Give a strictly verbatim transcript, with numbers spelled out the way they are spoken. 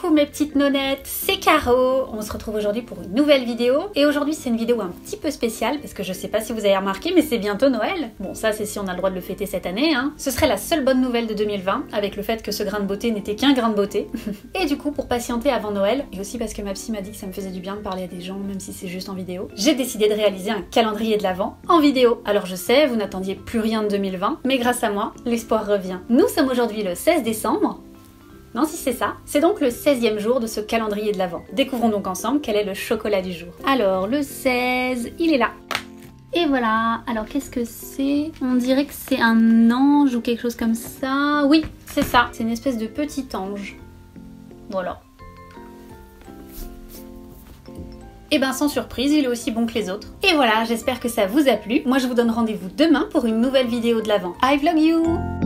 Coucou mes petites nonettes, c'est Caro. On se retrouve aujourd'hui pour une nouvelle vidéo. Et aujourd'hui c'est une vidéo un petit peu spéciale parce que je sais pas si vous avez remarqué mais c'est bientôt Noël. Bon ça c'est si on a le droit de le fêter cette année hein. Ce serait la seule bonne nouvelle de deux mille vingt avec le fait que ce grain de beauté n'était qu'un grain de beauté. Et du coup pour patienter avant Noël, et aussi parce que ma psy m'a dit que ça me faisait du bien de parler à des gens même si c'est juste en vidéo, j'ai décidé de réaliser un calendrier de l'Avent en vidéo. Alors je sais, vous n'attendiez plus rien de deux mille vingt, mais grâce à moi, l'espoir revient. Nous sommes aujourd'hui le seize décembre. Non, si c'est ça. C'est donc le seizième jour de ce calendrier de l'Avent. Découvrons donc ensemble quel est le chocolat du jour. Alors, le seize, il est là. Et voilà. Alors, qu'est-ce que c'est? On dirait que c'est un ange ou quelque chose comme ça. Oui, c'est ça. C'est une espèce de petit ange. Voilà. Et ben sans surprise, il est aussi bon que les autres. Et voilà, j'espère que ça vous a plu. Moi, je vous donne rendez-vous demain pour une nouvelle vidéo de l'Avent. I vlog you!